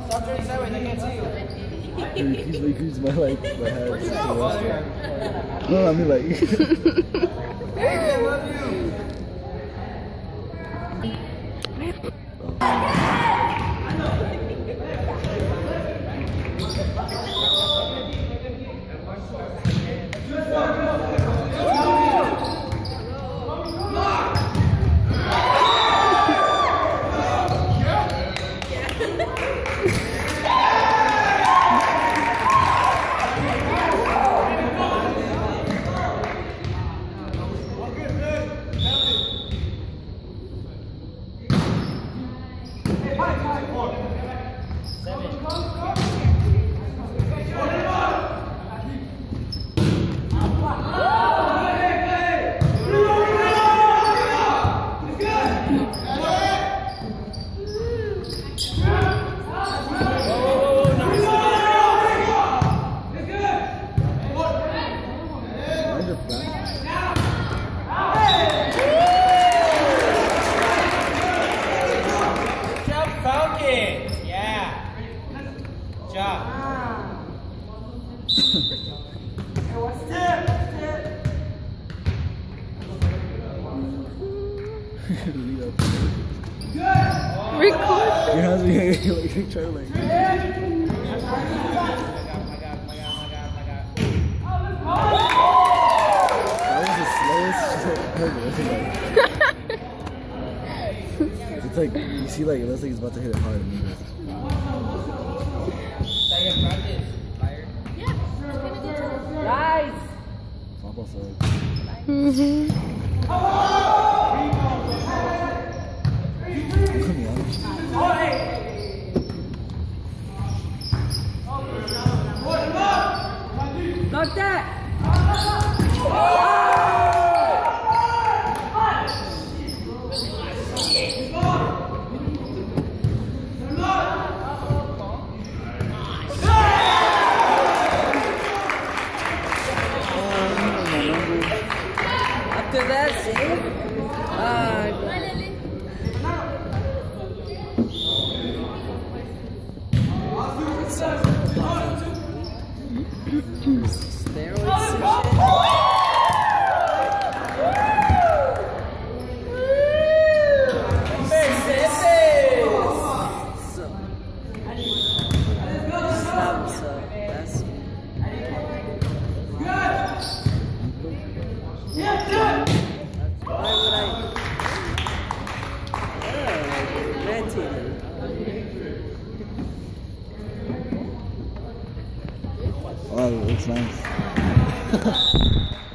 Stop turning sideways, I can't see you. He's my head. No, I mean like. Hey, I love you. Record. Your hands are like trying to like. That was the slowest shit ever. It's like you see, like it looks like he's about to hit it hard. Guys. Softball side. Knock that! After that, save. Oh, it looks nice.